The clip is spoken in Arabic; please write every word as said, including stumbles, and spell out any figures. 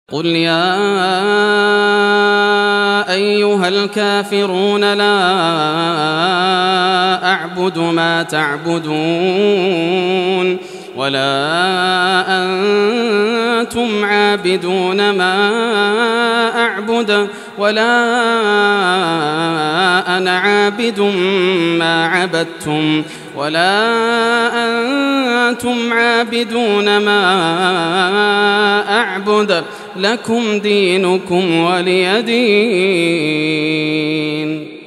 قل يا أيها الكافرون لا أعبد ما تعبدون ولا أنتم عابدون ما أعبد ولا أنا عابد ما عبدتم ولا أنتم عابدون ما أعبد لكم دينكم ولي دين.